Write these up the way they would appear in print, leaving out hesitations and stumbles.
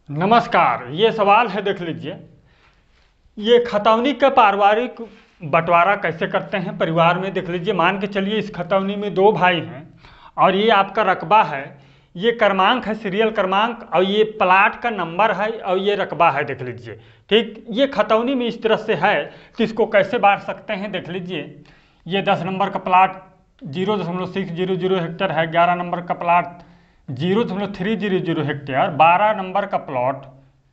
नमस्कार। ये सवाल है, देख लीजिए। ये खतौनी का पारिवारिक बंटवारा कैसे करते हैं परिवार में। देख लीजिए, मान के चलिए इस खतौनी में दो भाई हैं और ये आपका रकबा है, ये क्रमांक है, सीरियल क्रमांक, और ये प्लाट का नंबर है और ये रकबा है। देख लीजिए, ठीक। ये खतौनी में इस तरह से है तो इसको कैसे बांट सकते हैं। देख लीजिए, ये 10 नंबर का प्लाट 0.600 हेक्टेयर है, 11 नंबर का प्लाट 0.300 हेक्टेयर, 12 नंबर का प्लॉट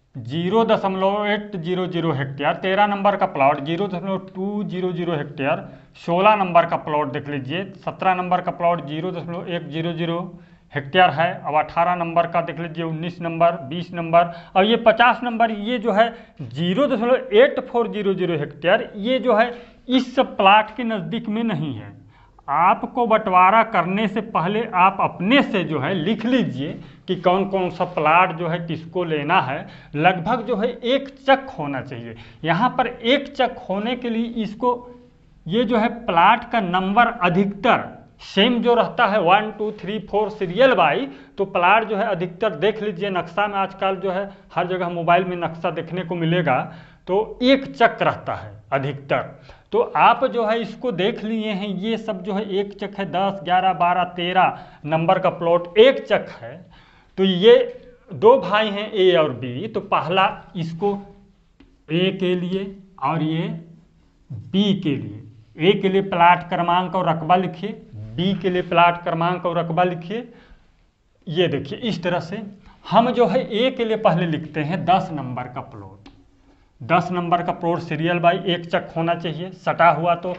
0.800 हेक्टेयर, 13 नंबर का प्लॉट 0.200 हेक्टेयर, 16 नंबर का प्लॉट देख लीजिए, 17 नंबर का प्लॉट 0.100 हेक्टेयर है। अब 18 नंबर का देख लीजिए, 19 नंबर, 20 नंबर और ये 50 नंबर, ये जो है 0.8400 हेक्टेयर, ये जो है इस प्लाट के नज़दीक में नहीं है। आपको बंटवारा करने से पहले आप अपने से जो है लिख लीजिए कि कौन कौन सा प्लाट जो है किसको लेना है। लगभग जो है एक चक होना चाहिए। यहाँ पर एक चक होने के लिए इसको, ये जो है प्लाट का नंबर अधिकतर सेम जो रहता है 1 2 3 4 सीरियल बाई, तो प्लाट जो है अधिकतर देख लीजिए नक्शा में, आजकल जो है हर जगह मोबाइल में नक्शा देखने को मिलेगा, तो एक चक रहता है अधिकतर। तो आप जो है इसको देख लिए हैं, ये सब जो है एक चक है, 10 11 12 13 नंबर का प्लॉट एक चक है। तो ये दो भाई हैं ए और बी, तो पहला इसको ए के लिए और ये बी के लिए, ए के लिए प्लाट क्रमांक और रकबा लिखिए, बी के लिए प्लाट क्रमांक और रकबा लिखिए। ये देखिए इस तरह से हम जो है ए के लिए पहले लिखते हैं 10 नंबर का प्लॉट। 10 नंबर का प्लॉट सीरियल बाई एक चक होना चाहिए, सटा हुआ, तो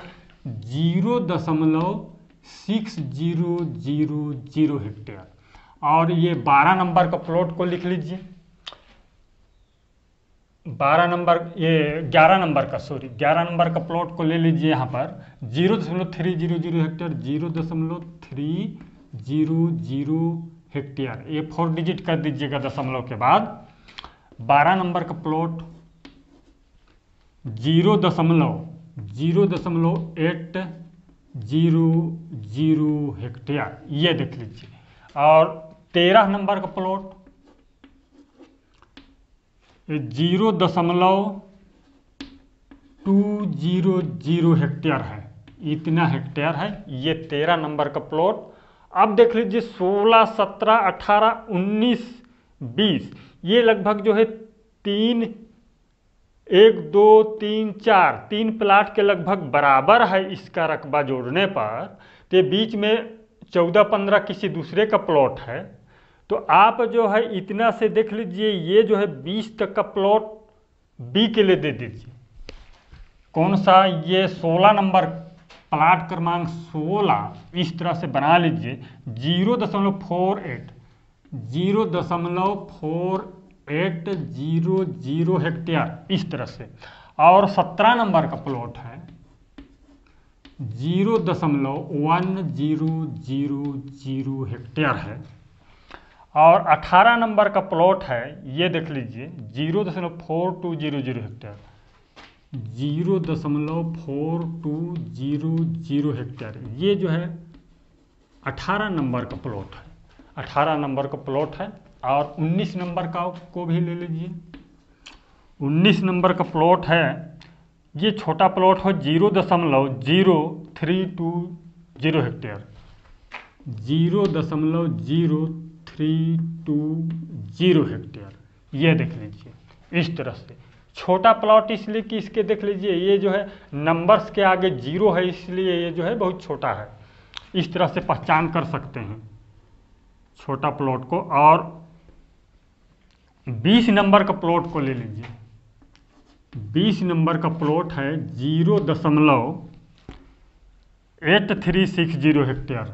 0.6000 हेक्टेयर। और ये 12 नंबर का प्लॉट को लिख लीजिए, 12 नंबर, ये 11 नंबर का, सॉरी 11 नंबर का प्लॉट को ले लीजिए। यहाँ पर 0.300 हेक्टेयर, 0.300 हेक्टेयर, ये 4 डिजिट कर दीजिएगा दशमलव के बाद। 12 नंबर का प्लॉट 0.800 हेक्टेयर, ये देख लीजिए। और 13 नंबर का प्लॉट 0.200 हेक्टेयर है, इतना हेक्टेयर है ये 13 नंबर का प्लॉट। अब देख लीजिए 16 17 18 19 20, ये लगभग जो है 3 1 2 3 4 3 प्लाट के लगभग बराबर है इसका रकबा जोड़ने पर। तो ये बीच में 14 15 किसी दूसरे का प्लॉट है, तो आप जो है इतना से देख लीजिए, ये जो है 20 तक का प्लॉट बी के लिए दे दीजिए। कौन सा, ये 16 नंबर प्लाट क्रमांक 16, इस तरह से बना लीजिए 0.4800 हेक्टेयर, इस तरह से। और 17 नंबर का प्लॉट है 0.1000 हेक्टेयर है। और 18 नंबर का प्लॉट है, ये देख लीजिए 0.4200 हेक्टेयर, 0.4200 हेक्टेयर, ये जो है 18 नंबर का प्लॉट है, 18 नंबर का प्लॉट है। और 19 नंबर का को भी ले लीजिए। 19 नंबर का प्लॉट है, ये छोटा प्लॉट है 0.0320 हेक्टेयर, 0.0320 हेक्टेयर, ये देख लीजिए इस तरह से। छोटा प्लॉट इसलिए कि इसके देख लीजिए, ये जो है नंबर्स के आगे 0 है, इसलिए ये जो है बहुत छोटा है, इस तरह से पहचान कर सकते हैं छोटा प्लॉट को। और 20 नंबर का प्लॉट को ले लीजिए। 20 नंबर का प्लॉट है 0.8360 हेक्टेयर,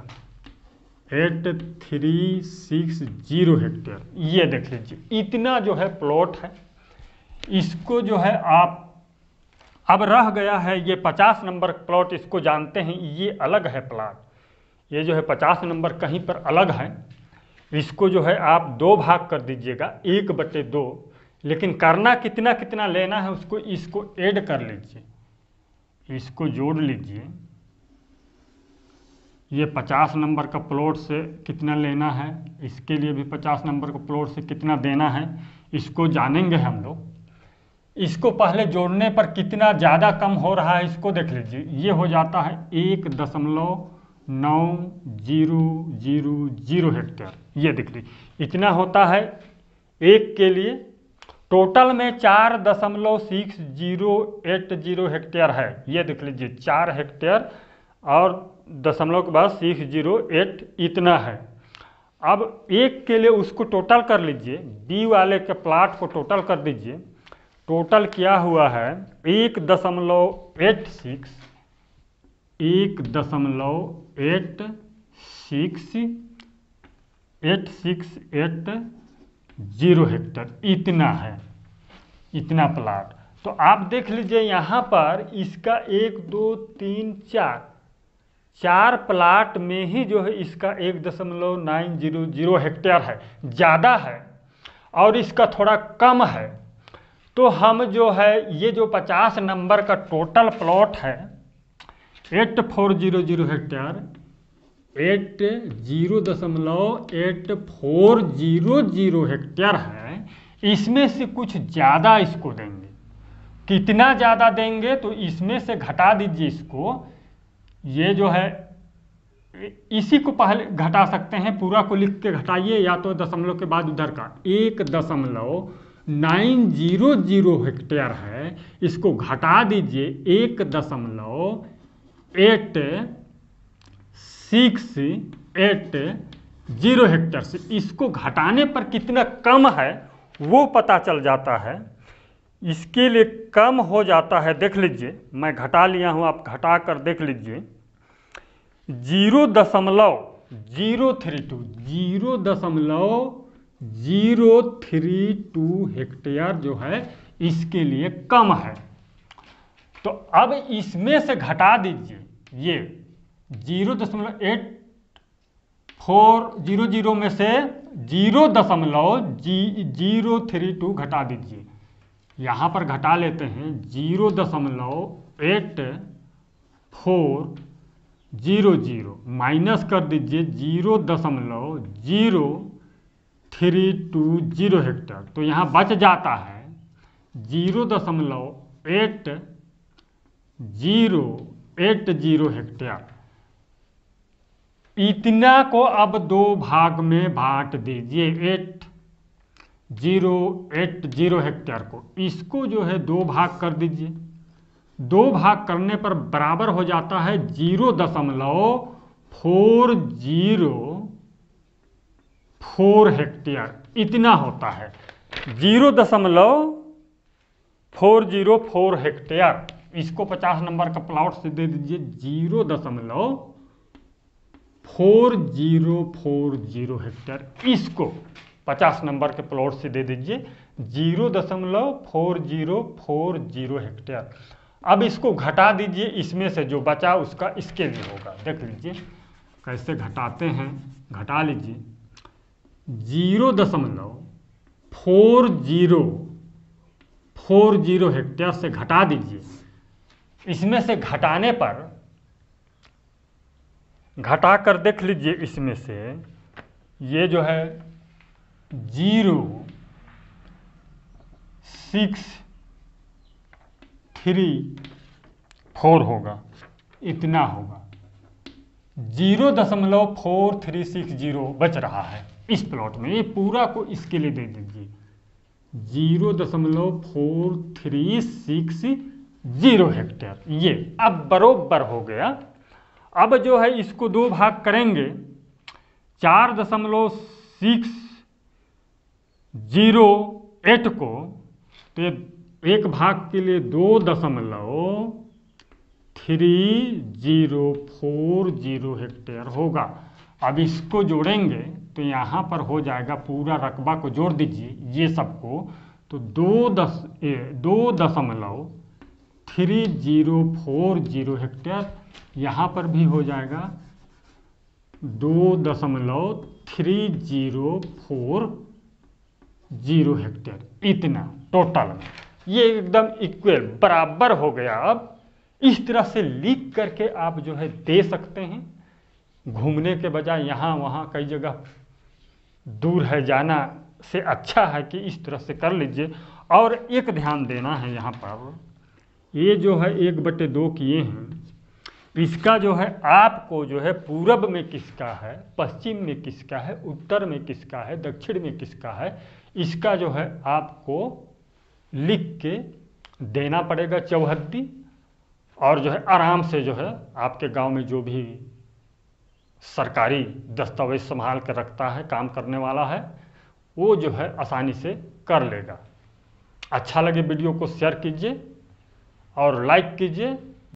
8360 हेक्टेयर, ये देख लीजिए इतना जो है प्लॉट है। इसको जो है आप, अब रह गया है ये 50 नंबर प्लॉट, इसको जानते हैं, ये अलग है प्लॉट, ये जो है 50 नंबर कहीं पर अलग है। इसको जो है आप 2 भाग कर दीजिएगा, 1/2, लेकिन करना कितना कितना लेना है उसको, इसको ऐड कर लीजिए, इसको जोड़ लीजिए। ये 50 नंबर का प्लॉट से कितना लेना है, इसके लिए भी 50 नंबर का प्लॉट से कितना देना है, इसको जानेंगे हम लोग। इसको पहले जोड़ने पर कितना ज़्यादा कम हो रहा है इसको देख लीजिए। ये हो जाता है 1.9000 हेक्टेयर, ये देख लीजिए इतना होता है एक के लिए। टोटल में 4.6080 हेक्टेयर है, ये देख लीजिए 4 हेक्टेयर और दशमलव के बाद 608 इतना है। अब एक के लिए उसको टोटल कर लीजिए, बी वाले के प्लाट को टोटल कर दीजिए। टोटल क्या हुआ है 1.8680 हेक्टेयर इतना है, इतना प्लाट। तो आप देख लीजिए यहाँ पर इसका 1 2 3 4 प्लाट में ही जो है इसका 1.900 हेक्टेयर है, ज़्यादा है और इसका थोड़ा कम है। तो हम जो है ये जो 50 नंबर का टोटल प्लॉट है 8400 हेक्टेयर, 0.8400 हेक्टेयर है, इसमें से कुछ ज़्यादा इसको देंगे। कितना ज़्यादा देंगे तो इसमें से घटा दीजिए इसको, ये जो है इसी को पहले घटा सकते हैं, पूरा को लिख के घटाइए या तो दशमलव के बाद उधर का 1.900 हेक्टेयर है, इसको घटा दीजिए 1.8680 हेक्टेयर से। इसको घटाने पर कितना कम है वो पता चल जाता है। इसके लिए कम हो जाता है, देख लीजिए मैं घटा लिया हूँ, आप घटा कर देख लीजिए 0.032 हेक्टेयर जो है इसके लिए कम है। तो अब इसमें से घटा दीजिए ये 0.8400 में से 0.032 घटा दीजिए। यहाँ पर घटा लेते हैं 0.8400 माइनस कर दीजिए 0.0320 हेक्टेयर, तो यहाँ बच जाता है 0.8080 हेक्टेयर। इतना को अब 2 भाग में बांट दीजिए, 8080 हेक्टेयर को, इसको जो है 2 भाग कर दीजिए। 2 भाग करने पर बराबर हो जाता है 0.404 हेक्टेयर, इतना होता है 0.404 हेक्टेयर। इसको 50 नंबर का प्लॉट से दे दीजिए 0.4040 हेक्टेयर, इसको 50 नंबर के प्लॉट से दे दीजिए 0.4040 हेक्टेयर। अब इसको घटा दीजिए, इसमें से जो बचा उसका इसके लिए होगा। देख लीजिए कैसे घटाते हैं, घटा लीजिए 0.4040 हेक्टेयर से घटा दीजिए। इसमें से घटाने पर घटा कर देख लीजिए, इसमें से ये जो है 0.634 होगा, इतना होगा 0.4360 बच रहा है इस प्लॉट में। ये पूरा को इसके लिए दे दीजिए 0.4360 हेक्टेयर, ये अब बरोबर हो गया। अब जो है इसको 2 भाग करेंगे, 4.608 को, तो एक भाग के लिए 2.3040 हेक्टेयर होगा। अब इसको जोड़ेंगे तो यहाँ पर हो जाएगा, पूरा रकबा को जोड़ दीजिए ये सबको, तो 2.3040 हेक्टेयर। यहाँ पर भी हो जाएगा 2.3040 हेक्टेयर, इतना टोटल में। ये एकदम इक्वल बराबर हो गया। अब इस तरह से लिख करके आप जो है दे सकते हैं, घूमने के बजाय यहाँ वहाँ कई जगह दूर है जाना, से अच्छा है कि इस तरह से कर लीजिए। और एक ध्यान देना है यहाँ पर, ये जो है 1/2 किए हैं, इसका जो है आपको जो है पूरब में किसका है, पश्चिम में किसका है, उत्तर में किसका है, दक्षिण में किसका है, इसका जो है आपको लिख के देना पड़ेगा चौहद्दी। और जो है आराम से जो है आपके गांव में जो भी सरकारी दस्तावेज संभाल कर रखता है, काम करने वाला है, वो जो है आसानी से कर लेगा। अच्छा लगे वीडियो को शेयर कीजिए और लाइक कीजिए।